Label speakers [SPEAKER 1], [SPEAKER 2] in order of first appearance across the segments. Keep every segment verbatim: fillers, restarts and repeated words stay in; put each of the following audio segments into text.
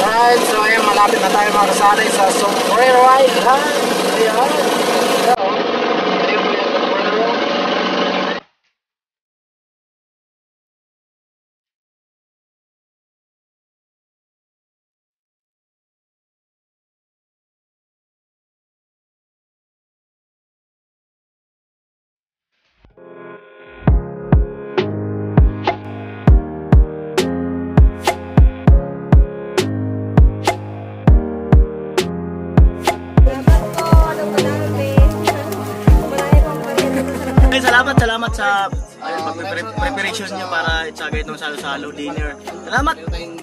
[SPEAKER 1] Alright, so ayun, malapit na tayo mga kasanay sa Sombrero Island. Ayan.
[SPEAKER 2] Salamat, salamat sa ayun, preparation niyo para itsagay itong salo-salo dinner. Salamat!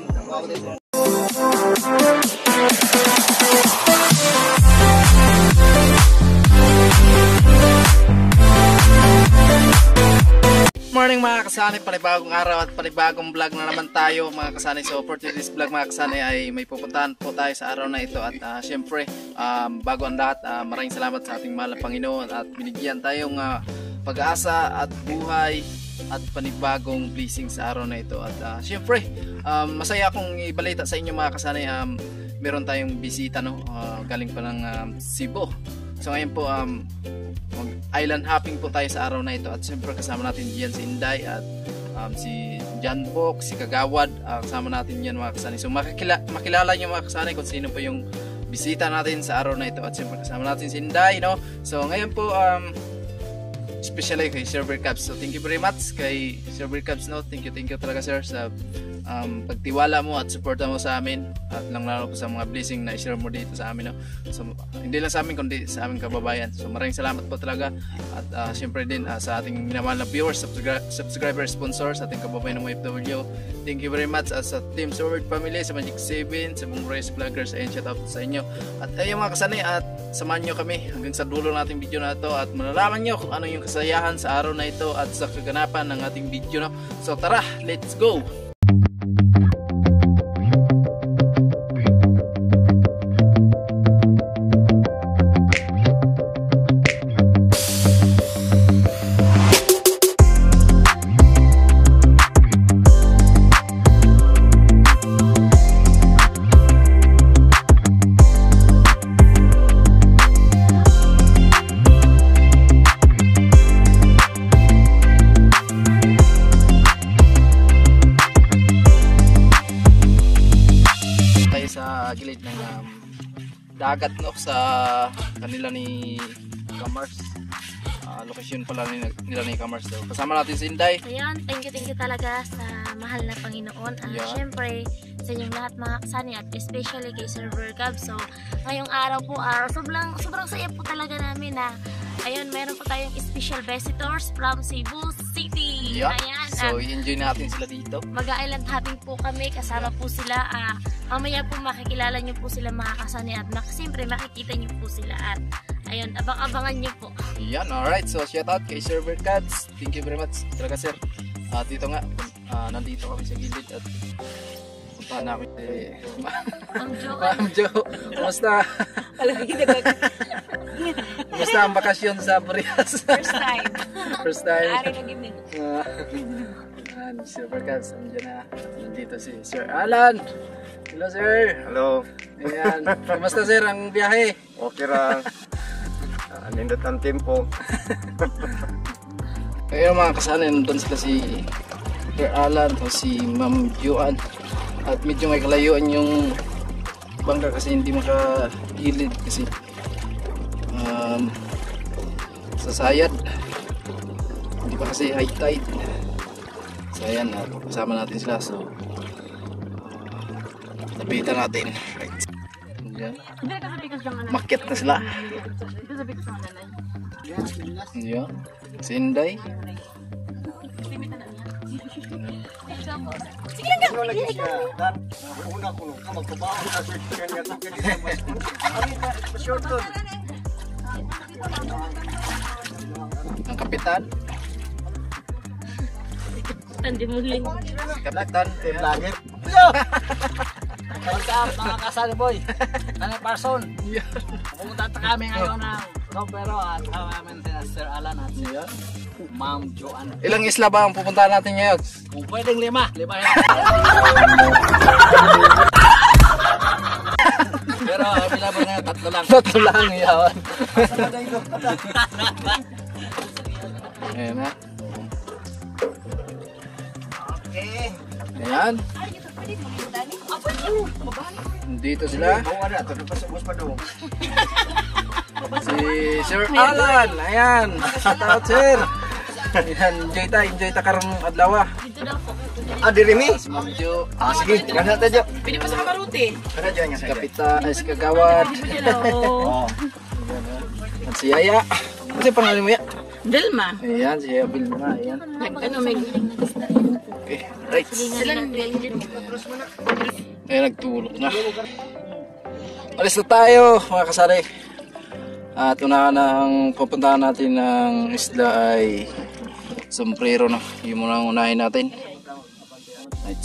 [SPEAKER 1] Morning mga kasanay, panibagong araw at panibagong vlog na naman tayo mga kasanay. So for today's vlog mga kasanay ay may pupuntahan po tayo sa araw na ito. At uh, syempre um, bago ang lahat, uh, maraming salamat sa ating mahal na Panginoon at binigyan tayong uh, pag-asa at buhay at panibagong blessing sa araw na ito. At uh, syempre um, masaya akong ibalita sa inyo mga kasanay, um, meron tayong bisita, no? uh, galing pa ng um, Cebu. So ngayon po um, island hopping po tayo sa araw na ito. At syempre kasama natin diyan si Inday at um, si John Bok, si Kagawad, uh, kasama natin yan mga kasanay. So makikila, makilala nyo mga kasanay kung sino po yung bisita natin sa araw na ito. At syempre kasama natin si Inday, no? So ngayon po um, especially kay Sir Bercabs. So thank you very much kay Sir Bercabs, no? Thank you, thank you talaga sir sa um, pagtiwala mo at suporta mo sa amin. At lang lalo po sa mga blessing na i-share mo dito sa amin, no? So hindi lang sa amin kundi sa aming kababayan. So maraming salamat po talaga. At uh, syempre din uh, sa ating minamahal na viewers, subscri subscriber, sponsors, sa ating kababayan ng O F W. Thank you very much uh, sa Team Sword Family, sa Magic seven, sa mga Race Vloggers. Ayun, shout out sa inyo. At ayun mga kasanay, at samahan nyo kami hanggang sa dulo ng ating video na ito at malalaman nyo kung ano yung kasayahan sa araw na ito at sa kaganapan ng ating video, no? So tara, let's go! Gilid ng um, dagat, no, sa kanila ni Kamars, uh, location pala nila, nila ni Kamars daw. Kasama natin si Inday.
[SPEAKER 3] Ayun, thank you, thank you talaga sa mahal na Panginoon. Uh, yeah. Siyempre sa inyong lahat mga kasani at especially kay Sir Bercabs. So ngayong araw po, uh, sobrang, sobrang saya po talaga namin na ayun, meron po tayong special visitors from Cebu City.
[SPEAKER 1] Yeah.
[SPEAKER 3] Ayan,
[SPEAKER 1] so
[SPEAKER 3] uh,
[SPEAKER 1] i-enjoy natin sila dito.
[SPEAKER 3] Mag-island hopping po kami, kasama po sila. Uh, mamaya po makikilala nyo po sila mga kasani at mak siyempre makikita nyo po sila at ayun, abang-abangan nyo po.
[SPEAKER 1] Yan, alright. So shout out kay Sir Bercabs. Thank you very much talaga sir. At uh, dito nga, uh, nandito kami sa gilid at puntahan namin si
[SPEAKER 3] Ma'am Jo.
[SPEAKER 1] Ma'am Jo, kumusta? Kumusta ang bakasyon sa Burias?
[SPEAKER 3] First time.
[SPEAKER 1] First time.
[SPEAKER 3] Ari na gini.
[SPEAKER 1] Uh, Sir Bercabs, nandiyan na. Nandito si Sir Alan. Hello sir.
[SPEAKER 4] Hello.
[SPEAKER 1] Ayan. Kumusta sir ang biyahe?
[SPEAKER 4] Okay ra. Uh, nindot ang tempo.
[SPEAKER 1] Ngayon mga kasanay, nandun sila si Sir Alan o si Ma'am Joan. At medyo may kalayuan yung bangka kasi hindi makagilid kasi um, sa sayad. Hindi pa kasi high tide. So ayan, uh, kasama natin sila. So lapitan natin. Right. Ayan. Makyat na sila. Ayan. Si Inday.
[SPEAKER 3] Sige lang ka! Sige lang
[SPEAKER 4] Una ko ka magtrabaho na sa kanya sa kanya. Short doon.
[SPEAKER 1] Ang kapitan.
[SPEAKER 3] Andi muling.
[SPEAKER 1] Si kapitan.
[SPEAKER 4] Langit.
[SPEAKER 2] What's up mga kasali boy? Ano person? Pumunta kami ngayon ng Rompero at kami si Sir Alan at si Ma'am Joan.
[SPEAKER 1] Ilang isla ba ang pupuntahan natin ngayon?
[SPEAKER 2] Kung pwedeng lima, lima yan. lang.
[SPEAKER 1] Tatlo lang yan. Ayan na.
[SPEAKER 4] Okay.
[SPEAKER 1] Ayan. Dito sila.
[SPEAKER 4] Oo, ano, ito pa sa bus pa daw.
[SPEAKER 1] Si Sir Alan. Ayan. Shout out, sir. Ayan, enjoy ta. Enjoy ta karong adlaw.
[SPEAKER 3] Dito daw po.
[SPEAKER 4] Ah, diri mi?
[SPEAKER 1] Si Ma'am Jo.
[SPEAKER 4] Ah, sige. Kana ta jo.
[SPEAKER 5] Pwede pa sa kamaruti.
[SPEAKER 4] Kana jo nga
[SPEAKER 1] Si
[SPEAKER 4] sa
[SPEAKER 1] Kapita. Ay, si Kagawad.
[SPEAKER 4] Oo.
[SPEAKER 1] At si Yaya. Kasi pangalan mo ya?
[SPEAKER 5] Delma.
[SPEAKER 1] Ayan, si Yaya Vilma. Ayan.
[SPEAKER 5] Ano may
[SPEAKER 1] Okay, right.
[SPEAKER 3] Sila
[SPEAKER 1] Ayan, nagtulog na. Alis na tayo, mga kasari. At unahan ng pupuntahan natin ng isla ay Sombrero na. Yung muna ang unahin natin. Right.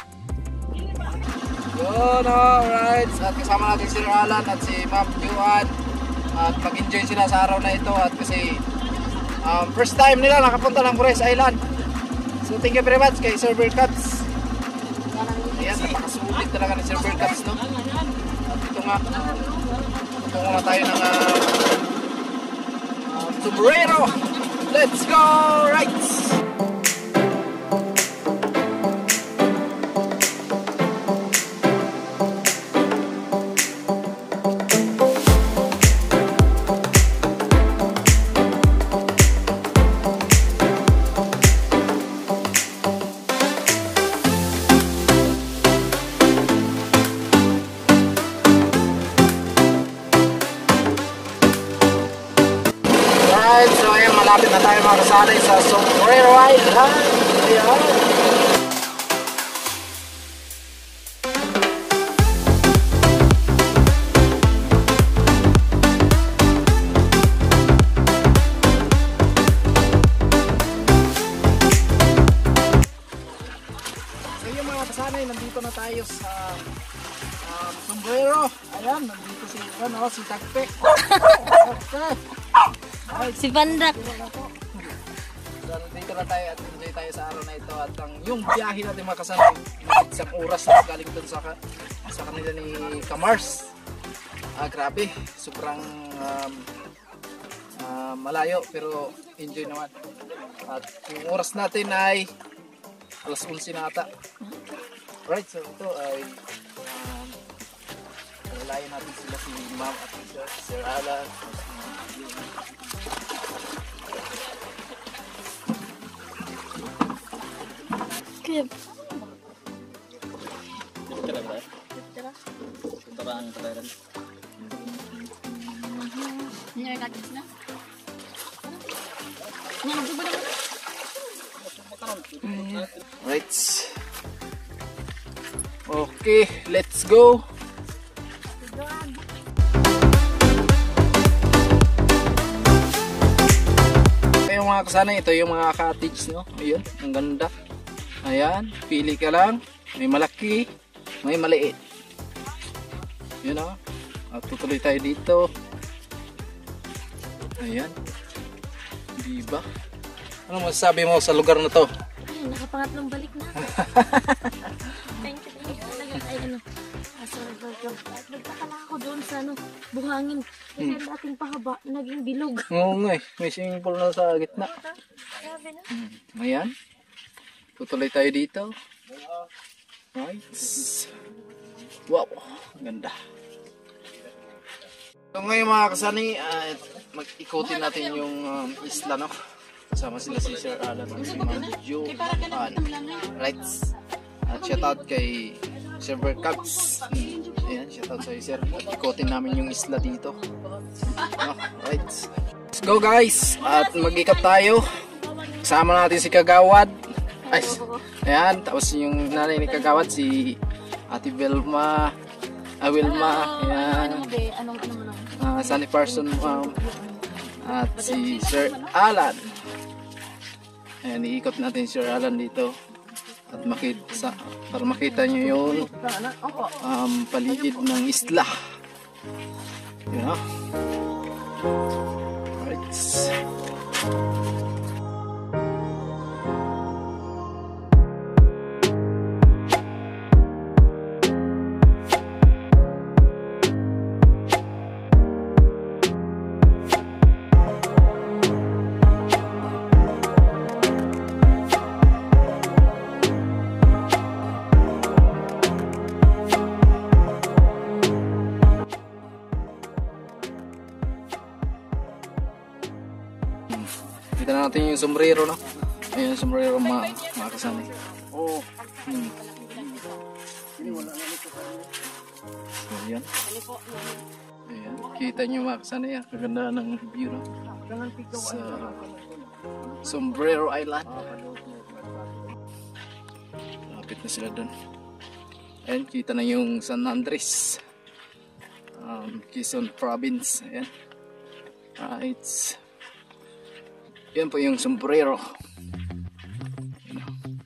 [SPEAKER 1] Yun, alright. At kasama natin si Alan at si Ma'am Juan. At mag-enjoy sila sa araw na ito. At kasi um, first time nila nakapunta ng Forest Island. So thank you very much kay Server Cuts. Ayan, napakasulit talaga ni Server Cuts, no? At ito nga, ito nga tayo ng uh, um, Sombrero. Let's go! Right! Right, so ayan, malapit na tayo mga kasanay sa Sombrero Island. Ayan. So yun mga kasanay, nandito na tayo sa um, Sombrero. Ayan, nandito si, ano, si Tagpe.
[SPEAKER 3] Si Pandak.
[SPEAKER 1] So, nandito na tayo at enjoy tayo sa araw na ito. At ang yung biyahe natin mga kasanay, isang oras na galing dun sa, sa kanila ni Kamars. Ah, grabe, sobrang um, ah, malayo pero enjoy naman. At yung oras natin ay alas onse na ata. Right, so ito ay um, alalayan natin sila si Ma'am at si Sir, Sir Alan.
[SPEAKER 3] Kep.
[SPEAKER 1] Right. Okay, let's go. Yung mga kasanay, ito yung mga cottage, no? Ayun, ang ganda. Ayan, pili ka lang. May malaki, may maliit. Yun o. At tutuloy tayo dito. Ayan. Diba? Ano masasabi mo sa lugar na to?
[SPEAKER 3] Ay, nakapangatlong balik na. Thank you, thank you talaga. Ay, ano, ah, sorry, sorry. Nagtaka lang ako doon sa ano, buhangin. Kasi ang dating pahaba, naging bilog.
[SPEAKER 1] Oo nga eh, may swimming pool na sa gitna.
[SPEAKER 3] Grabe na.
[SPEAKER 1] Ayan. Tutuloy tayo dito. Right. Wow, ang ganda. So ngayon mga kasani, uh, mag-ikutin natin yung um, isla, no? Kasama sila si Sir Alan at si Ma'am Jo. Right. At shoutout kay Server Cubs. Ayan, shoutout sa Sir. Ikutin namin yung isla dito. No? Right. Let's go guys. At mag-ikot tayo. Kasama natin si Kagawad. Ay, ayan, tapos yung nanay ni Kagawad, si Ate Vilma, ah, Wilma, ayan,
[SPEAKER 3] Ano be, anong ano mo lang?
[SPEAKER 1] uh, Sunny Parson, um, at si Sir Alan. Ayan, iikot natin si Sir Alan dito at makita, para makita nyo yung um, paligid ng isla. Yun, ha? Right. natin yung sombrero, no? Ayun yung sombrero, mga, mga kasani.
[SPEAKER 4] Oo.
[SPEAKER 1] Hmm.
[SPEAKER 4] Ini wala na nito.
[SPEAKER 1] So, yan. Ayan. Kita nyo mga kasani, ang kagandahan ng view, no? Sa Sombrero Island. Lapit na sila dun. Ayan, kita na yung San Andres, um, Quezon Province. Ayan. Right. Yan po yung sombrero. Ayan.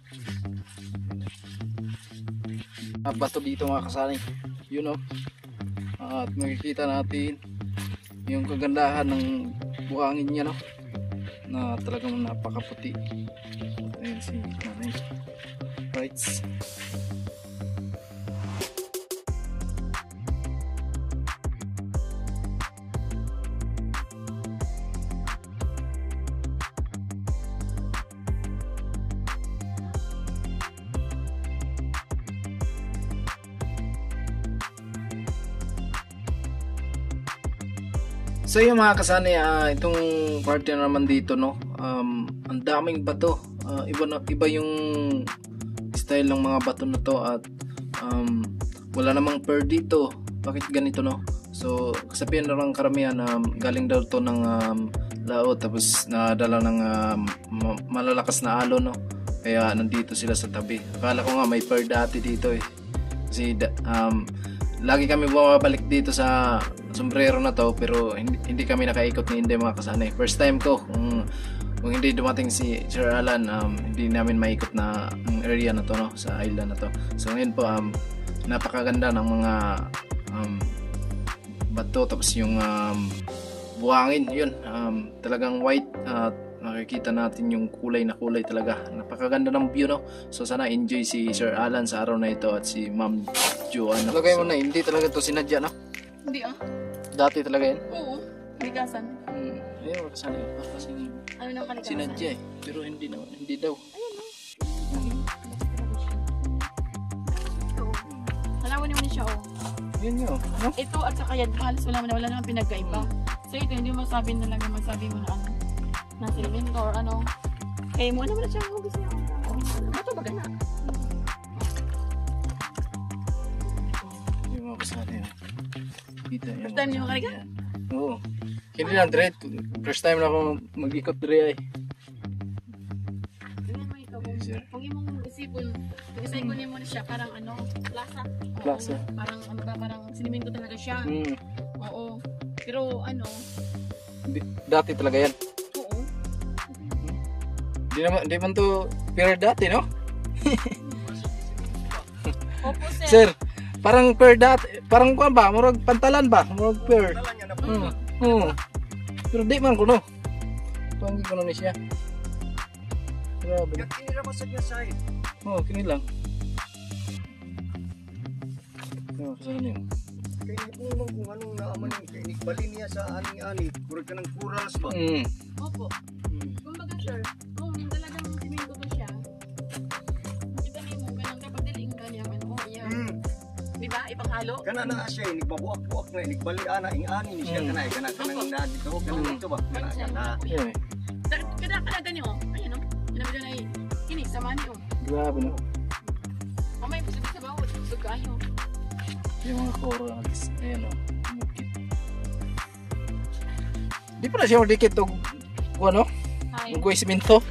[SPEAKER 1] Uh, bato dito mga kasani. You know. Uh, at makikita natin yung kagandahan ng buhangin niya, no? Na talagang napakaputi. Ayan si nanay. Right. So yung mga kasani, uh, itong party na naman dito, no, um, ang daming bato, uh, iba, na, iba yung style ng mga bato na to at um, wala namang per dito. Bakit ganito, no? So kasabihan na lang karamihan, um, galing daw to ng um, laot tapos nadala ng um, malalakas na alon, no? Kaya nandito sila sa tabi. Akala ko nga may per dati dito eh, kasi um, lagi kami bumabalik dito sa sombrero na to, pero hindi, hindi kami nakaikot ni Inday mga kasani. First time ko, kung, kung hindi dumating si Sir Alan, um, hindi namin maikot na ang area na to, no, sa island na to. So ngayon po, um, napakaganda ng mga um, bato, tapos yung um, buhangin, yun, um, talagang white, at uh, nakikita natin yung kulay na kulay talaga. Napakaganda ng view, no? So sana enjoy si Sir Alan sa araw na ito at si Ma'am Joanna. Lagay mo na, hindi talaga to sinadya, no?
[SPEAKER 5] Hindi ah.
[SPEAKER 1] Dati talaga yan?
[SPEAKER 5] Oo. Kalikasan.
[SPEAKER 1] Hmm. Ayun, kasali yun. Kasi
[SPEAKER 5] Ano nang kalikasan?
[SPEAKER 1] sinadya eh. Pero hindi naman, hindi daw.
[SPEAKER 5] Halawan naman siya oh.
[SPEAKER 1] Yun yun, no?
[SPEAKER 5] Ito at saka yan, halos wala wala naman pinagkaiba. So ito, hindi mo sabi na lang naman sabi mo na ano, na silimento or ano. Kaya mo naman na siya hugis niya. Bato ba gana?
[SPEAKER 1] Yung mga kasali yun. Kita yun.
[SPEAKER 5] First time niyo makaliga?
[SPEAKER 1] Oo. Hindi lang, direct. First time na ako mag-ikot dire ay.
[SPEAKER 5] Tingnan mo ito, kung,
[SPEAKER 1] Sir.
[SPEAKER 5] kung imong isipon, pag-isay ko niya mo na siya, parang ano, plaza. Oo,
[SPEAKER 1] Plaza.
[SPEAKER 5] Parang ano ba, parang silimento talaga siya.
[SPEAKER 1] Hmm.
[SPEAKER 5] Oo. Pero ano,
[SPEAKER 1] Di- Dati talaga yan.
[SPEAKER 5] oo.
[SPEAKER 1] Di naman, di man to pero dati, no?
[SPEAKER 5] Opo sir.
[SPEAKER 1] Sir, parang per dati, parang kuan ba? Murag pantalan ba? Murag per.
[SPEAKER 4] Talan niya na po.
[SPEAKER 1] Hmm. Oo. Pero di man ko, no? Pangi ko na ni siya. Grabe.
[SPEAKER 4] Kaya kinira mo sa niya side.
[SPEAKER 1] Oo, oh, kini lang. Oo, kasama niyo.
[SPEAKER 4] Kaya kung kung anong naaman yung kaya bali niya sa aning-ani. Kurag ka ng corals ba?
[SPEAKER 1] Hmm.
[SPEAKER 5] Opo. Kumbaga sir, kung talagang siminto ko siya, kita niyo mo, ganang dapat diling kanya, ano, oh, yan.
[SPEAKER 4] Hmm.
[SPEAKER 5] Di ba? Ipanghalo?
[SPEAKER 4] Kana na siya, nagbabuak-buak na, nagbali ana, ing ani ni siya
[SPEAKER 1] Mm.
[SPEAKER 4] kana, kana kanang na dito, kana dito ba? Kana kana.
[SPEAKER 1] Yun eh.
[SPEAKER 5] Kada kada ganyan oh. Ayan oh. Yan na ay kini sama niyo.
[SPEAKER 1] Grabe, no?
[SPEAKER 5] Mamay po sa bawat busog kayo.
[SPEAKER 1] Yung mga corals. Ayan, o. Mukit. Di pa na siya madikit o ano?
[SPEAKER 5] Hi.
[SPEAKER 1] Uggoy simento.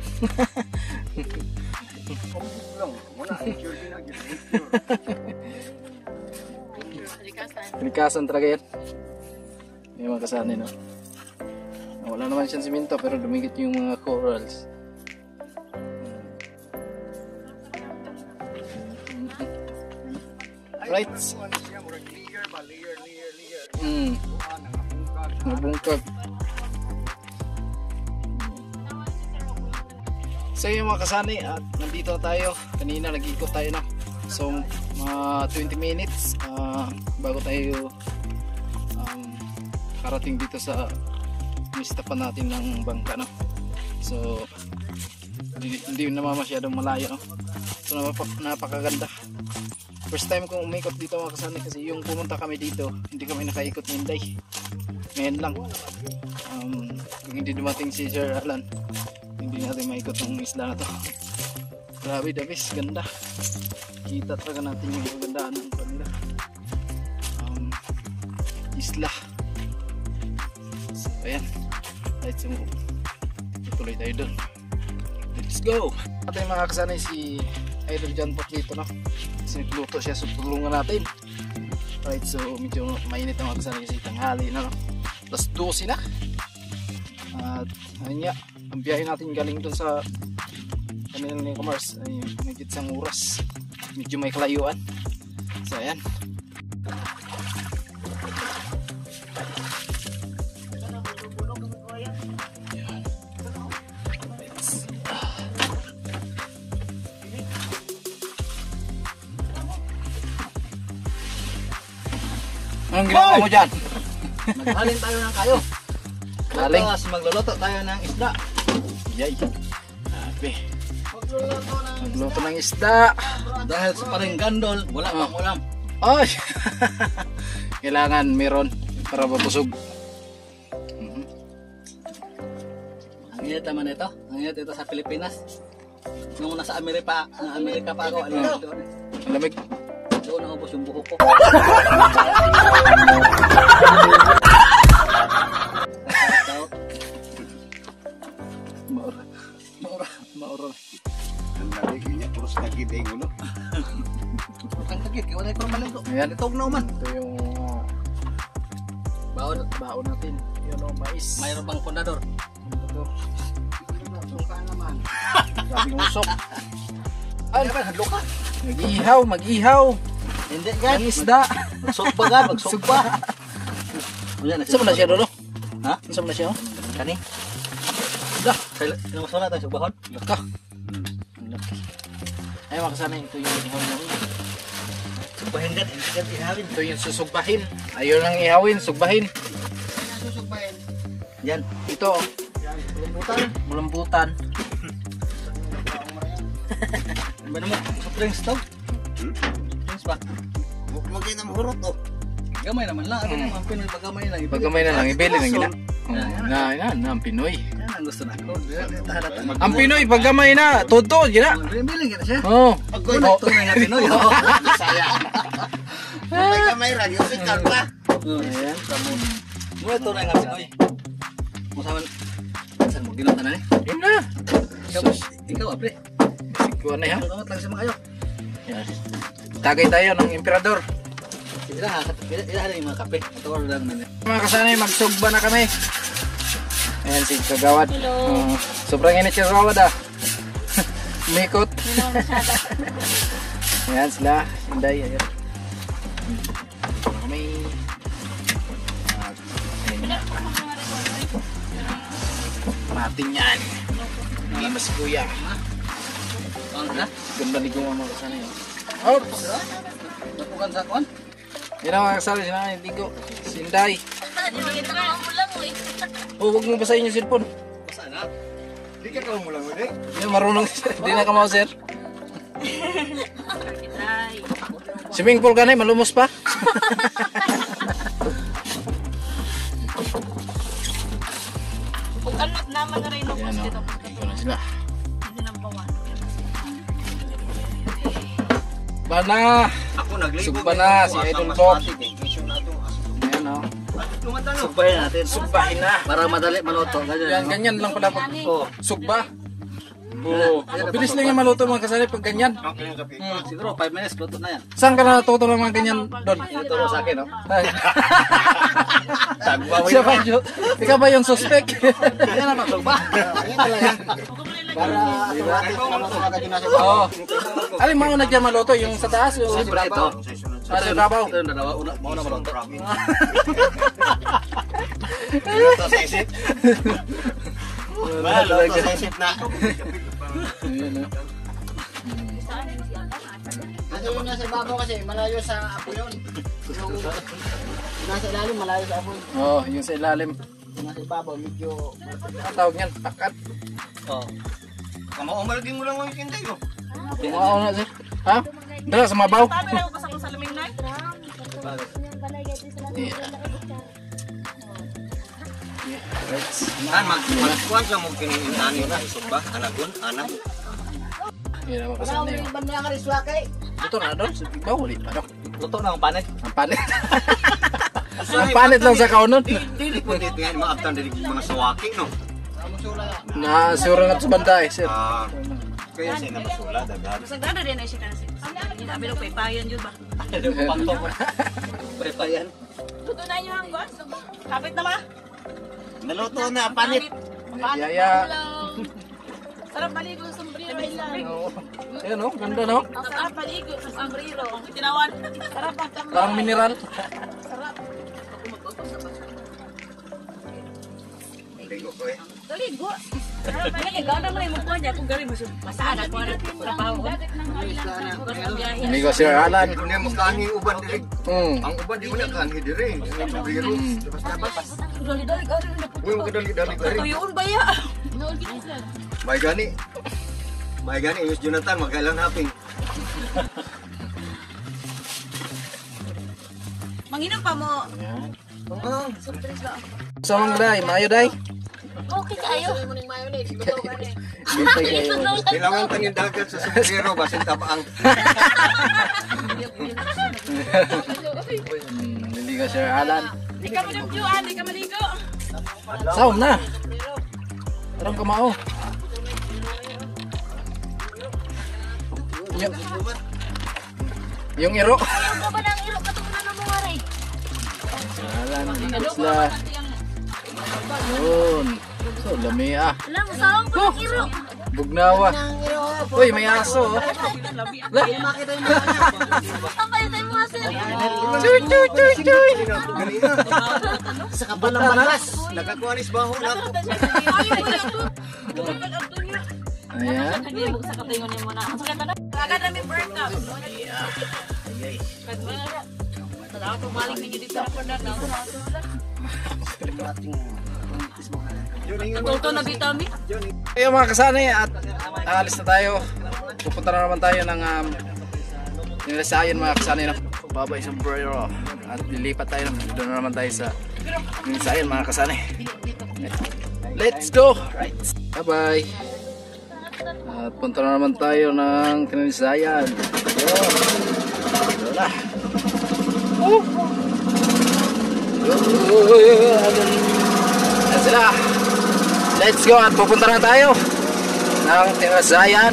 [SPEAKER 4] Lang, wala ang sure din agad.
[SPEAKER 5] Kalikasan.
[SPEAKER 1] Pinikasan talaga yan. Yung mga kasanay, no? Wala naman siyang simento pero dumikit yung mga corals. Right.
[SPEAKER 4] Ano siya, murag layer ba, layer, layer, layer.
[SPEAKER 1] Mm.
[SPEAKER 4] Ah, nangabungkag.
[SPEAKER 1] Nabungkag. So yung mga kasani, at nandito na tayo. Kanina nag-ikot tayo na. So mga twenty minutes uh, bago tayo um, karating dito sa mistapan natin ng bangka, no? So hindi, hindi naman masyadong malayo, no? So napaka, napakaganda. First time kong umikot dito mga kasani kasi yung pumunta kami dito, hindi kami nakaikot ng Inday. Ngayon lang. Um, kung hindi dumating si Sir Alan, hindi natin maikot ng isla na to. Grabe, dabis, ganda. Kita talaga natin yung gandaan ng kanila. Um, isla. So, ayan. Let's move. Tuloy tayo dun. Let's go! Natin mga kasanay si Idol John Pot dito, no? Kasi nagluto siya, so tulungan natin. Right, so medyo mainit ang mga kasanay kasi tanghali na, no? Plus twelve na. At ayun nga, ang biyahe natin galing dun sa kanilang ni Commerce ay may isang oras. Medyo may kalayuan. So ayan. Anong ginagawa mo dyan?
[SPEAKER 2] Maghalin tayo ng kayo.
[SPEAKER 1] Haling?
[SPEAKER 2] Tapos magluluto tayo ng isda.
[SPEAKER 1] Yay. Sabi.
[SPEAKER 2] Magluluto ng
[SPEAKER 1] Magluto ng isda.
[SPEAKER 2] Dahil sa paring gandol, wala pang ulam.
[SPEAKER 1] Ay! Kailangan meron para mabusog. Mhm.
[SPEAKER 2] Ang init naman ito. Ang init ito sa Pilipinas. Nung nasa Amerika, uh, Amerika pa ako, ano ito?
[SPEAKER 1] Ang lamig.
[SPEAKER 2] Doon naubos yung buhok ko.
[SPEAKER 1] Maura. Maura. Maura.
[SPEAKER 4] Ang nalagay niya, puros nagiging ulo.
[SPEAKER 2] Ang tagit, kaya wala ko maligo.
[SPEAKER 1] Ayan.
[SPEAKER 2] Itog na uman.
[SPEAKER 1] Ito yung uh,
[SPEAKER 2] Baon.
[SPEAKER 1] baon natin. Yun o, mais.
[SPEAKER 2] Mayroon bang kondador?
[SPEAKER 1] Ito.
[SPEAKER 2] Sungkaan naman.
[SPEAKER 1] Grabe yung usok.
[SPEAKER 2] Ano ba? Hadlo ka?
[SPEAKER 1] Mag-ihaw, mag-ihaw.
[SPEAKER 2] Hindi yan.
[SPEAKER 1] Ang isda.
[SPEAKER 2] Magsugba ka, magsugba.
[SPEAKER 1] Saan mo na siya, Lolo?
[SPEAKER 2] Ha?
[SPEAKER 1] Saan mo na siya? oh?
[SPEAKER 2] Kani? Dah, kailan mas wala tayo sugbahon?
[SPEAKER 1] Laka. Ang laki. Ay, makasanay. Ito yung ihaw mo.
[SPEAKER 2] Sugbahin ka, hindi ka ihawin.
[SPEAKER 1] Ito yung susugbahin. Ayaw lang ihawin, sugbahin.
[SPEAKER 2] Susugbahin. Yan.
[SPEAKER 1] Ito, oh.
[SPEAKER 2] Lumbutan.
[SPEAKER 1] Mulambutan.
[SPEAKER 2] Ano ba naman? Sa drinks to? Drinks ba?
[SPEAKER 4] Huwag magkita mahurot oh.
[SPEAKER 2] Gamay naman lang. Ano naman, Pinoy pag gamay lang.
[SPEAKER 1] Pag gamay na lang, ibili ng gina. Oh, na, na, na, ang Pinoy.
[SPEAKER 2] Yan ang gusto na ako. Tahanap.
[SPEAKER 1] Ang Pinoy, pag gamay na, todo, gina.
[SPEAKER 2] Biling kita siya.
[SPEAKER 1] Oo.
[SPEAKER 2] Pag ko na tunay nga Pinoy.
[SPEAKER 4] Bisaya. May kamay radyo, pital pa.
[SPEAKER 1] Ayan.
[SPEAKER 2] Mo tunay nga Pinoy. Musaman. Saan mo ginot na ni?
[SPEAKER 1] Yun na.
[SPEAKER 2] Ikaw, ikaw apre.
[SPEAKER 1] Sikuha na yan.
[SPEAKER 2] Salamat lang sa mga kayo.
[SPEAKER 1] Yan. Tagay tayo ng emperador.
[SPEAKER 2] Ila ha, ila ila yung mga kape. Ito lang naman.
[SPEAKER 1] Mga kasanay, magsugba na kami. Ayan si Kagawad.
[SPEAKER 3] Hello.
[SPEAKER 1] Uh, sobrang init si Kagawad ah. Umikot.
[SPEAKER 3] Hindi naman masyado.
[SPEAKER 1] Ayan sila. Inday. Ayan. Dito na kami. At, ayan na. Matin yan. Hindi mas kuya.
[SPEAKER 2] Ano na?
[SPEAKER 1] Ganda ni Guma mga kasanay. oh. Oops!
[SPEAKER 2] Napukan sa kuan?
[SPEAKER 1] Yan ang mga kasanay. Sila hindi ko. Sinday.
[SPEAKER 3] Hindi mo kita naman mo lang eh.
[SPEAKER 1] Oh, huwag mo basahin yung cellphone.
[SPEAKER 2] Saan na?
[SPEAKER 4] Di ka kalaw mo lang ulit.
[SPEAKER 1] Hindi na marunong. Hindi na kamaw sir.
[SPEAKER 3] Kitay.
[SPEAKER 1] Swimming pool ka na eh. Malumos pa.
[SPEAKER 5] Kung ano naman na rin ako
[SPEAKER 1] Ayan o.
[SPEAKER 5] dito.
[SPEAKER 1] Ikaw na sila.
[SPEAKER 5] Hindi na bawan.
[SPEAKER 1] Bana!
[SPEAKER 4] Ako naglibog.
[SPEAKER 1] Sugba na, si Idol Bob. Ayan o.
[SPEAKER 2] Sugbahin natin.
[SPEAKER 1] Sugbahin na.
[SPEAKER 2] Para madali maluto.
[SPEAKER 1] Yan,
[SPEAKER 2] Ganyan.
[SPEAKER 1] ganyan lang pala pag
[SPEAKER 2] Oh.
[SPEAKER 1] sugba. Oo. Mabilis lang yung maluto mga kasali pag ganyan.
[SPEAKER 2] Hmm, siguro five minutes luto na yan.
[SPEAKER 1] Saan ka na natuto ng mga ganyan doon?
[SPEAKER 2] Ituro sa akin, no?
[SPEAKER 1] Siya ba yung, ikaw ba yung suspect?
[SPEAKER 2] Yan ang magsugba.
[SPEAKER 4] Para automatic na masulagan yun na siya.
[SPEAKER 1] Oo. Alin mauna dyan maluto? Yung sa taas? Yung
[SPEAKER 2] Siyempre ito.
[SPEAKER 1] Ah, sa Davao.
[SPEAKER 2] Ito yung dalawa. Una, mauna maluto.
[SPEAKER 4] Ito sa isip.
[SPEAKER 1] Wala
[SPEAKER 4] Ito
[SPEAKER 1] talaga.
[SPEAKER 4] sa isip na.
[SPEAKER 1] Ayan o.
[SPEAKER 4] Kasi yun nasa babaw kasi, malayo sa apo yun. Yung nasa ilalim, malayo sa apo.
[SPEAKER 1] Oo, yung sa ilalim.
[SPEAKER 4] Yung nasa babaw, medyo...
[SPEAKER 1] Ang tawag niyan, pakat.
[SPEAKER 2] Oh.
[SPEAKER 4] Kamaumalagin mo lang ang kinday ko.
[SPEAKER 1] Kumaon na sir. Ha? Dala sa mabaw.
[SPEAKER 5] Tabi lang ko sa kung sa lamig na.
[SPEAKER 3] Yung balay guys, sa lahat
[SPEAKER 1] Yeah.
[SPEAKER 3] ng
[SPEAKER 1] Right.
[SPEAKER 6] Kan mag magkuan sa mo kininintani na isog ba anak kun anak.
[SPEAKER 1] Yan ang mga kasanay.
[SPEAKER 4] Ang ibang mga kariswakay.
[SPEAKER 1] Luto na doon. Sa ibaw, wali pa doon.
[SPEAKER 2] Luto na ang panit.
[SPEAKER 1] Ang panit. Ang panit lang sa kaunon.
[SPEAKER 6] Dili ko dito yan maabtan dili mga sawaki no.
[SPEAKER 1] Na sura nga sa banda eh, sir.
[SPEAKER 6] Ah, kaya siya na basula daghan.
[SPEAKER 5] Sagdada din na siya kasi. Sabi lang paipayan yun ba?
[SPEAKER 2] Pantong. Prepayan.
[SPEAKER 5] Luto na yung hanggon. Kapit na ba?
[SPEAKER 6] Naluto na panit.
[SPEAKER 1] Yaya.
[SPEAKER 5] Sarap maligo sa sombrero lang.
[SPEAKER 1] Ayan o, ganda no?
[SPEAKER 5] Ang sarap maligo sa sombrero. Ang tinawan. Sarap ang kamay.
[SPEAKER 1] Parang mineral.
[SPEAKER 5] Sarap.
[SPEAKER 6] Ligo ko eh.
[SPEAKER 5] Daligo. Sarap maligo. Ganda mo na yung mukha niya kung gawin mo siya. Masana ko na trabaho.
[SPEAKER 1] Amigo Sir Alan.
[SPEAKER 6] Kunya mo kanhi uban diri.
[SPEAKER 1] Hmm.
[SPEAKER 6] Ang uban di mo na kanhi diri. Ang sombrero. Tapos
[SPEAKER 5] Dali-dali.
[SPEAKER 6] Uy, magdali-dali dali.
[SPEAKER 5] Tuyuon ba ya?
[SPEAKER 6] May gani. May gani Yus Jonathan magkailan haping.
[SPEAKER 5] Manginom pa mo.
[SPEAKER 6] Oo.
[SPEAKER 1] Sa mga day, mayo day.
[SPEAKER 3] Okay kayo.
[SPEAKER 1] Hintay kayo.
[SPEAKER 6] Kailangan tanin dagat sa sombrero basin tapaang.
[SPEAKER 1] Hmm, Amigo Sir Alan.
[SPEAKER 5] Di ka mo ng Juan. Di ka maligo.
[SPEAKER 1] Saum na. Parang kamao. Yung, yung iro.
[SPEAKER 3] Ano ba nang iro katukunan ng mga ray?
[SPEAKER 1] Alan, sila. Yun. So, lami ah.
[SPEAKER 3] Alam, sawang ko ng iro.
[SPEAKER 1] Bugnawa. Uy, may aso. Oh. La.
[SPEAKER 3] Ang kayo tayo mga sir.
[SPEAKER 1] Chuy, chuy, chuy, chuy.
[SPEAKER 4] Sa kabalang balas.
[SPEAKER 6] Nakakuanis baho na ako.
[SPEAKER 1] Ayan.
[SPEAKER 5] Hindi mo sa katingon niya muna. Ang sakit na. Agad namin burn up. Tala ko balik ninyo dito na po na. Natuto na vitamin.
[SPEAKER 1] Ayun mga kasanay at aalis na tayo. Pupunta na naman tayo ng um, Nilisayan mga kasanay na babay sa Sombrero. At lilipat tayo. Doon na naman tayo sa Nilisayan mga kasanay. Let's go! Right. Bye bye! At punta na naman tayo ng Kinilisayan. Doon na. Oh! Yan sila. Let's go at pupunta na tayo ng Kinilisayan.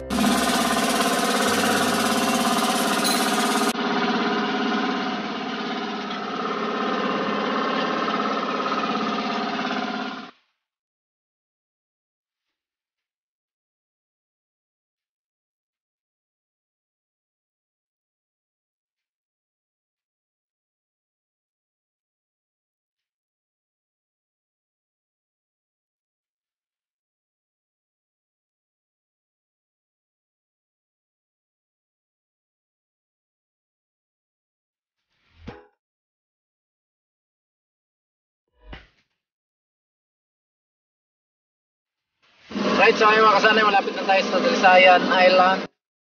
[SPEAKER 1] Right, so ayun mga kasanay, malapit na tayo sa Dalisayan Island.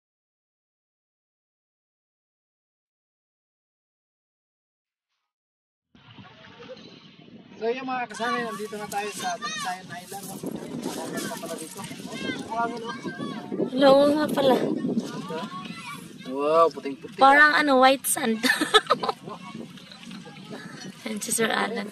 [SPEAKER 1] So yung mga kasanay, nandito na tayo sa Dalisayan Island. Malapit na pala dito.
[SPEAKER 3] Hello nga pala.
[SPEAKER 1] Wow, puting-puting.
[SPEAKER 3] Parang ano, white sand. Yan si Sir Alan.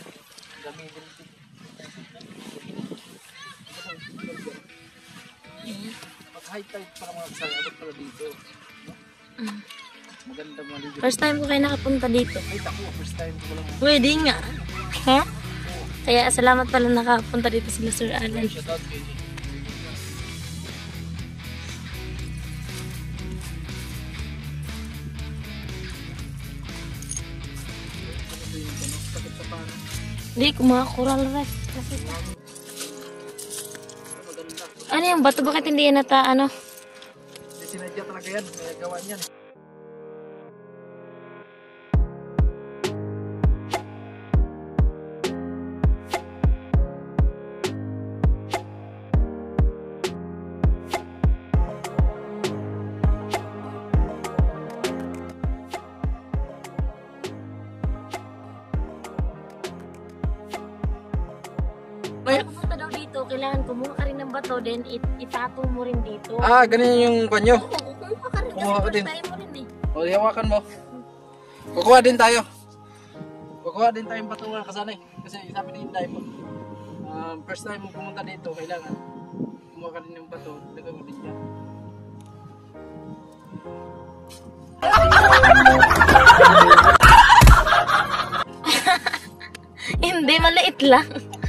[SPEAKER 1] High tide para mga kasanay, abot pala dito. Maganda maligo.
[SPEAKER 3] First time ko kayo nakapunta dito.
[SPEAKER 1] Wait ako, first time ko lang.
[SPEAKER 3] Pwede nga. Ha? Kaya salamat pala nakapunta dito sila Sir Alan.
[SPEAKER 1] Shoutout kay
[SPEAKER 3] Hindi, kung mga coral reef. Kasi ano yung bato? Bakit hindi yan nata, ano?
[SPEAKER 1] Hindi sinadya talaga yan, may gawa niyan.
[SPEAKER 3] Para pumunta daw dito, kailangan kumuha ka rin ng bato, then it itato mo rin dito.
[SPEAKER 1] Ah, ganyan yung kanyo.
[SPEAKER 3] Oo, kumuha ka rin kasi
[SPEAKER 1] Kumuha ka din.
[SPEAKER 3] first time mo rin eh.
[SPEAKER 1] O, hawakan mo. Kukuha din tayo. Kukuha din tayong bato mga kasanay. Kasi sabi ni Inday po, um, first time mo pumunta dito, kailangan kumuha ka din ng bato. Lagay mo din dyan.
[SPEAKER 3] Hindi, maliit lang.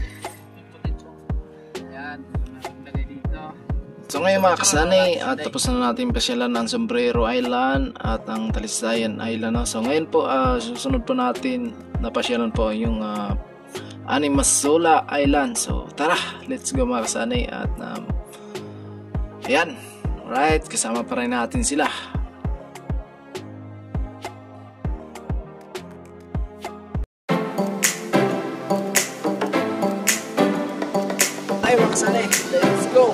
[SPEAKER 1] Yan, lagay dito. So ngayon mga kasanay, at tapos na natin pasyalan ang Sombrero Island at ang Talisayan Island. No? So ngayon po, uh, susunod po natin na pasyalan po yung uh, Animasola Island. So tara, let's go mga kasanay. At um, ayan, alright, kasama pa rin natin sila. Tayo mga kasanay, let's go!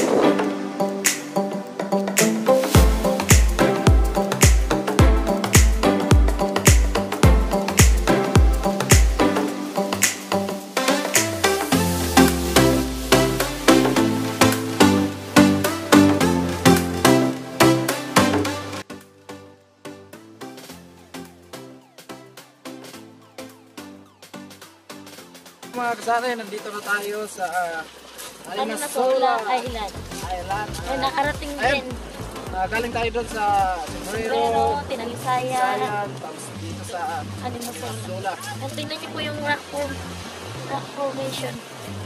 [SPEAKER 1] Mga kasanay, nandito na tayo sa uh,
[SPEAKER 3] Animasola Island.
[SPEAKER 1] Island.
[SPEAKER 3] Ay, nakarating
[SPEAKER 1] Ayun.
[SPEAKER 3] din.
[SPEAKER 1] Uh, galing tayo doon sa Sombrero,
[SPEAKER 3] Pero, Tinalisayan,
[SPEAKER 1] Sayan, tapos dito sa
[SPEAKER 3] Animasola.
[SPEAKER 1] Sola.
[SPEAKER 3] At tingnan niyo po yung rock, form, rock formation.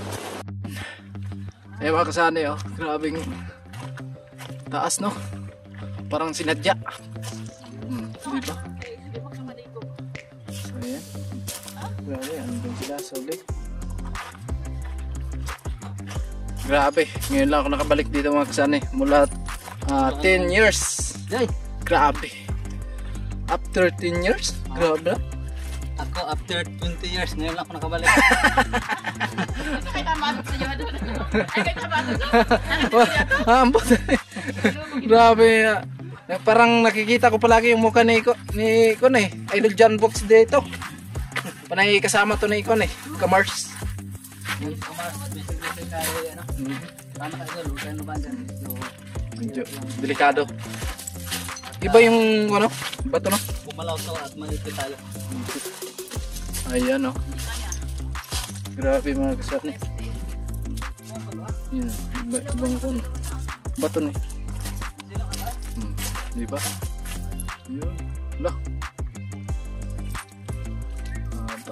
[SPEAKER 1] Eh mga kasanay, oh, grabing taas, no? Parang sinadya. Hmm, di ba? So, ayan. Grabe, andun sila, solid. Grabe, ngayon lang ako nakabalik dito mga kasanay. Mula uh, ten years. Grabe. After ten years? Grabe.
[SPEAKER 2] Ako after twenty years, ngayon lang ako nakabalik.
[SPEAKER 1] Ah, ambot. Grabe. ah. Parang nakikita ko palagi yung mukha ni Iko, ni Ikon eh. Idol John Box dito. Panay kasama to ni Ikon eh. Kamars.
[SPEAKER 2] Kamars, basic-basic kay ano. Tama ka ito, lupa ano ba dyan?
[SPEAKER 1] Medyo delikado. Iba yung ano, bato no?
[SPEAKER 2] Bumalaw to at malipit tayo.
[SPEAKER 1] Ayan oh. Grabe mga kasatni. Yan, iba- ibang kun. Bato ni. Hmm, di ba? Yun. Lah. Aba.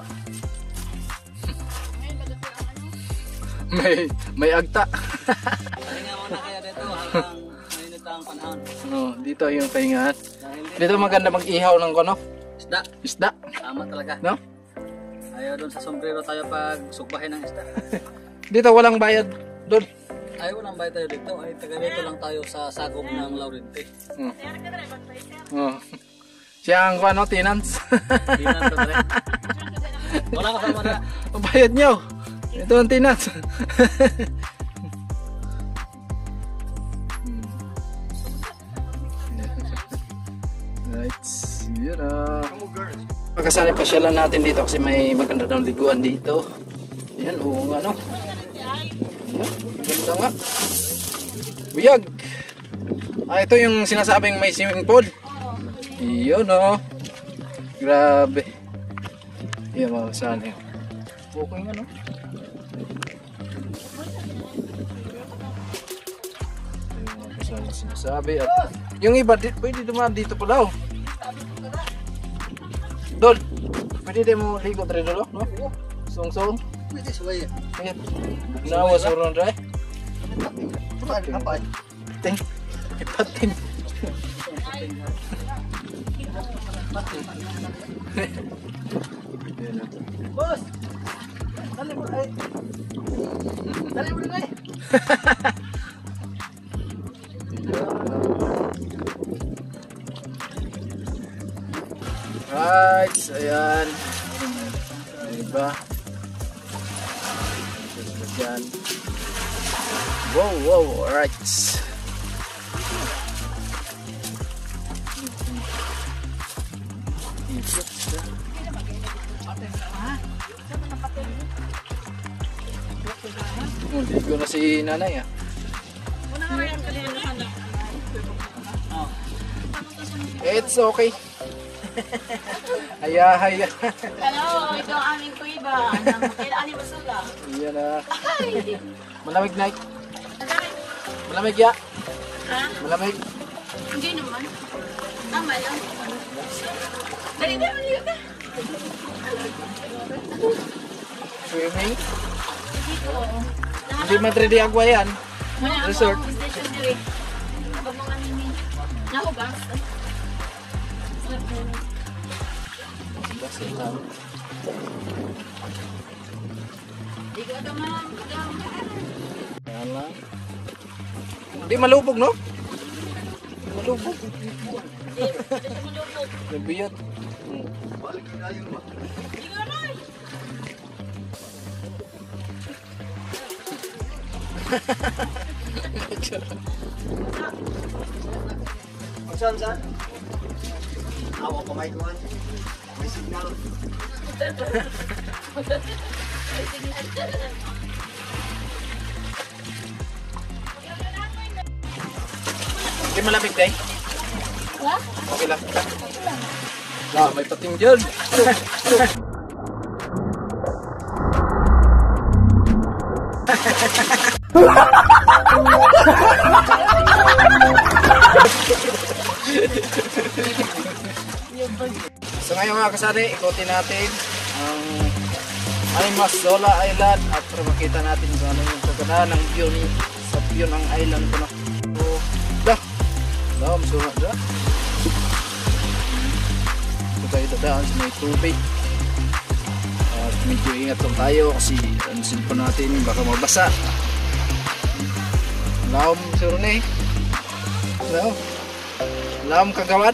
[SPEAKER 1] may may agta.
[SPEAKER 2] Pahinga muna kaya dito hanggang mainit ang panahon.
[SPEAKER 1] Oh, dito yung pahingahan.
[SPEAKER 2] Dahil
[SPEAKER 1] Dito maganda mag-ihaw ng kono,
[SPEAKER 2] isda,
[SPEAKER 1] isda,
[SPEAKER 2] tama talaga.
[SPEAKER 1] no?
[SPEAKER 2] Ayaw doon sa sombrero tayo pag sukbahin ng isda.
[SPEAKER 1] Dito walang bayad doon.
[SPEAKER 2] Ayaw nang bayad tayo dito, ay taga dito lang tayo sa sagom ng Laurente.
[SPEAKER 1] Oh. Oh. Siya ang ano, tenants.
[SPEAKER 2] Di na ito rin. Wala ka sama na.
[SPEAKER 1] Ang bayad nyo. Ito ang tenants. Right. Yun ah. Pagkasali pasyalan natin dito kasi may maganda daw liguan dito. Yan, oo nga no. Yan, ganda nga. Buyag. Ah, ito yung sinasabing may swimming pool. Iyon oh. Grabe. Yan mga kasali. Okay nga no. Ayun mga kasali sinasabi. At yung iba, di, pwede dumaan dito pala oh. Dol, pwede din mo ligo dre dolo, no? Song-song.
[SPEAKER 2] Pwede suwaya.
[SPEAKER 1] Ayan. Nawa sa ron dre.
[SPEAKER 2] Kapay.
[SPEAKER 1] Ting. Ipating.
[SPEAKER 2] Boss! Dali mo ay. Dali mo ay.
[SPEAKER 1] Right, ayan. Diba? Diyan. Wow, wow, alright. Oh, ligo na si nanay ah.
[SPEAKER 5] Una nga rin kanina na hanap.
[SPEAKER 1] It's okay. Haya, haya.
[SPEAKER 5] Hello, ito ang aming kuiba. Kailan ni Basula?
[SPEAKER 1] Iyan na. Malamig na. Malamig ya.
[SPEAKER 5] Ha?
[SPEAKER 1] Malamig.
[SPEAKER 5] Hindi naman. Tama lang. Dali na, maliw ka.
[SPEAKER 1] Swimming.
[SPEAKER 5] Dito.
[SPEAKER 1] Hindi Madrid di Agua yan.
[SPEAKER 5] Wala
[SPEAKER 1] Resort.
[SPEAKER 5] akong station diri. Kapag mga nini. Nahugas. Sarap na yun.
[SPEAKER 1] Basta lang.
[SPEAKER 5] Di ko ito mga.
[SPEAKER 1] Yan lang. Hindi malubog, no? Malubog. Nabiyat.
[SPEAKER 6] Saan, saan? Awa ko may kuhan. May signal.
[SPEAKER 1] Hindi malamig, day.
[SPEAKER 5] What?
[SPEAKER 1] Okay lang. Ah, may pating dyan. So ngayon mga kasari, ikutin natin ang Animas Zola Island at para makita natin kung ano yung kaganda ng view ni sa view ng island ko na. So, dah! Dah, masuha dah. Ito tayo dadaan sa may tubig. At medyo ingat lang tayo kasi ang cellphone natin baka mabasa. Laom suro na eh. Laom. Laom kagawad.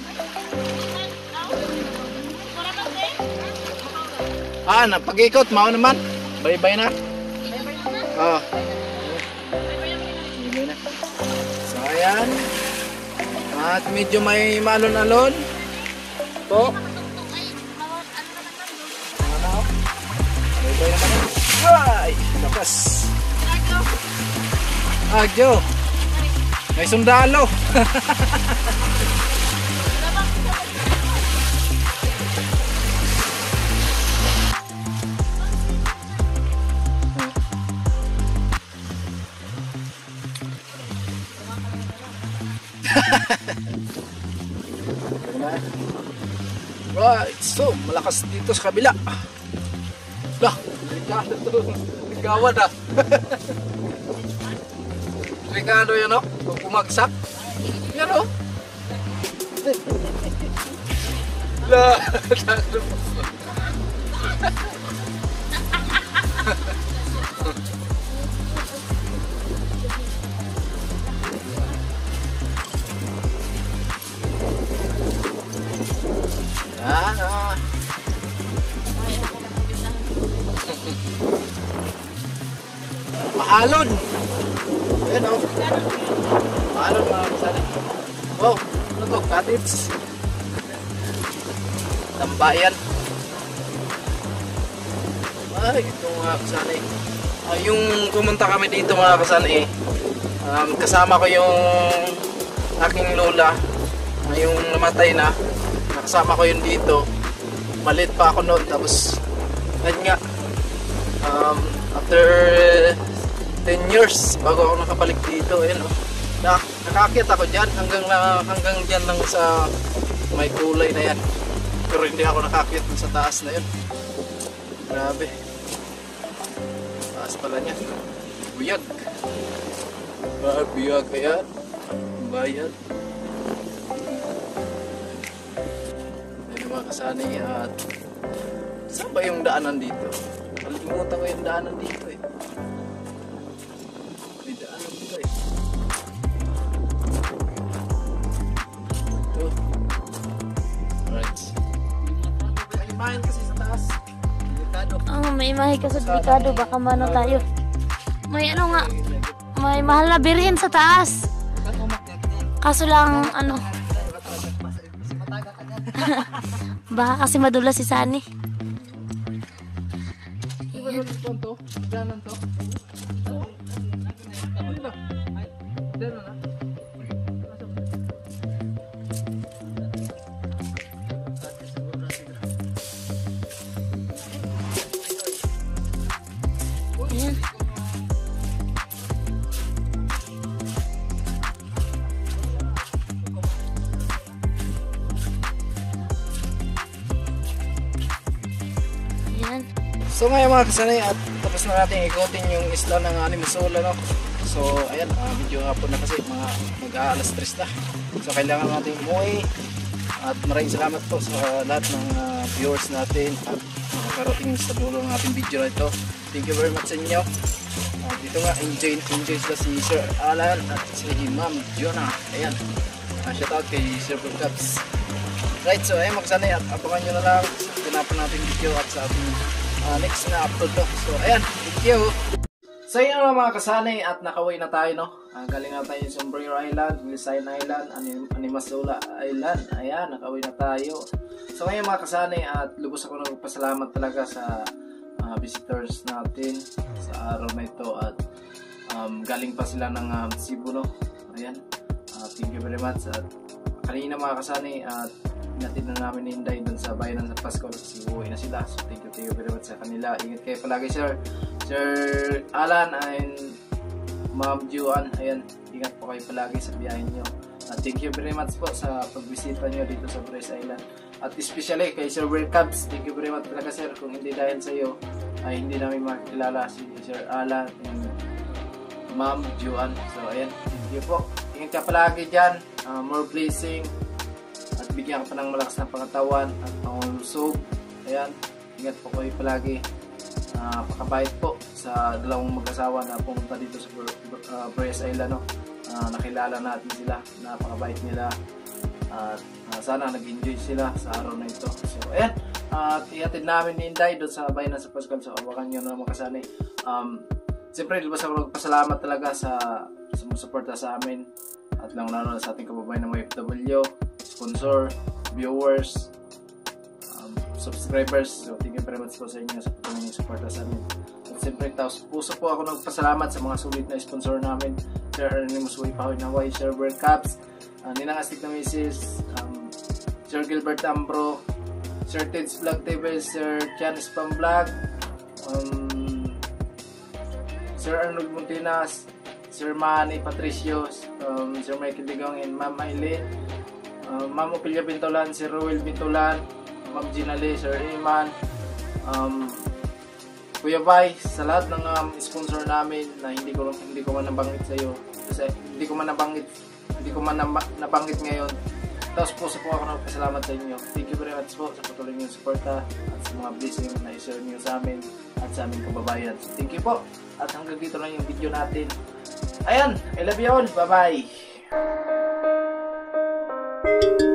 [SPEAKER 1] Ah, napag-ikot, mao naman. Bye-bye na. Oh. Bye-bye na. So, ayan. At medyo may malon-alon. Po. Ano? Bye-bye naman. Ay, lakas. Agyo. May sundalo. Right, so malakas dito sa kabila. Dah, delikado to. Ligawad ah. Delikado yan oh. Kung pumagsak. Yan oh. Lah, ah. Maalon. Ayan o. Maalon mga kasali. Wow, ano to? Cottage. Tambayan. Ay, ito mga kasali. Uh, yung pumunta kami dito mga kasali, um, kasama ko yung aking lola, uh, yung namatay na. Nakasama ko yun dito. Malit pa ako noon. Tapos, ayun nga, um, after ten years bago ako nakabalik dito, ayun oh. Na, nakakit ako dyan hanggang, na, hanggang dyan lang sa may kulay na yan. Pero hindi ako nakakit sa taas na yun. Grabe. Taas pala niya. Buyag. Ah, buyag ayan. Bayan. Mga kasani at saan ba yung daanan dito? Kalimutan ko yung daanan dito eh. May daanan dito eh. Ito. Alright. May imahin kasi sa taas. Delikado.
[SPEAKER 3] Oh, may imahe ka sa delikado. Baka mano tayo. May ano nga. May mahal na birhen sa taas. Kaso lang ano. Baka kasi madulas si Sunny.
[SPEAKER 1] Sunod to. Danan to. Danan na.
[SPEAKER 3] Ayan. Ayan.
[SPEAKER 1] So ngayon mga kasanay, at tapos na natin ikutin yung isla ng Animasola, no? So ayan, uh, video nga po na kasi mga mag-aalas tres na. So kailangan natin umuwi. At maraming salamat po sa lahat ng uh, viewers natin at nakakarating sa dulo ng ating video na ito. Thank you very much sa inyo. At dito nga, enjoy, enjoy sila si Sir Alan at si Ma'am Jonah. Ayan, uh, shout out kay Sir Cubs. Right, so ayun mga kasanay, at abangan nyo na lang sa tinapan natin video at sa ating uh, next na upload, no? So ayan, thank you! So yun na mga kasanay, at nakaway na tayo, no? Uh, galing na tayo sa Sombrero Island, Wilson Island, Anim Animasola Island. Ayan, nakaway na tayo. So ngayon mga kasanay, at lubos ako nagpasalamat talaga sa uh, visitors natin sa araw na ito. At um, galing pa sila ng um, Cebu, no? Ayan, uh, thank you very much. At kanina mga kasanay, at natin na namin ni Inday dun sa bayan ng Pasko kasi uwi na sila. So thank you, thank you very much sa kanila. Ingat kayo palagi, sir. Sir Alan and Ma'am Juan. Ayan, ingat po kayo palagi sa biyahe nyo. At thank you very much po sa pagbisita nyo dito sa Bryce Island. At especially kay Sir Cubs, thank you very much talaga, sir. Kung hindi dahil sa iyo ay hindi namin makikilala si Sir Alan and Ma'am Juan. So ayan, thank you po. Ingat ka palagi dyan. Uh, more blessing. At bigyan ka pa ng malakas na pangatawan at pangulusog. Ayan, ingat po kayo palagi. Uh, pakabait po sa dalawang mag-asawa na pumunta dito sa uh, Bryce Island, no? Uh, nakilala natin sila, napakabait nila. At uh, sana nag-enjoy sila sa araw na ito. So ayan, at uh, ihatid namin ni Inday doon sa bayan sa Pascal. So awakan nyo na mga kasanay. Um, Siyempre, ilabas ako magpasalamat talaga sa sumusuporta sa amin. At lang lalo sa ating kababayan ng mga F W, sponsor, viewers, um, subscribers. So thank you very much po sa inyo sa patuloy ng suporta sa amin. At siyempre, taos puso po ako nagpasalamat sa mga sulit na sponsor namin. Sir Ernemus Way Pahoy Naway, Sir Cubs, uh, Ninang Astig na Missus, um, Sir Gilbert Ambro, Sir Ted's Vlog T V, Sir Chanis Pam Vlog, um, Sir Arnold Montinas, Sir Manny Patricio, um, Sir Michael Digong, and Ma'am Aileen, um, Ma'am Opilia Bintolan, Sir Roel Bintolan, Ma'am Ginale, Sir Iman, um, Kuya Bay, sa lahat ng um, sponsor namin na hindi ko hindi ko man nabanggit sa iyo, kasi hindi ko man nabanggit, hindi ko man nabanggit ngayon. Tapos po sa po ako nagpasalamat sa inyo. Thank you very much po sa patuloy niyong suporta at sa mga blessing na i-share niyo sa amin at sa aming kababayan. So, thank you po. At hanggang dito lang yung video natin. Ayan, I love you all. Bye-bye.